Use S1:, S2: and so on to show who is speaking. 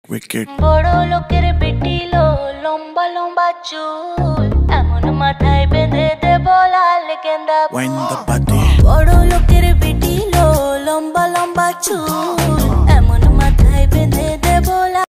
S1: wicked.
S2: বড় লোকের বেটিলো লম্বা লম্বা চুল এমন মাথায় বেঁধে দেব লাল গেন্দা
S1: Wind the body.
S2: বড় লোকের বেটিলো লম্বা লম্বা চুল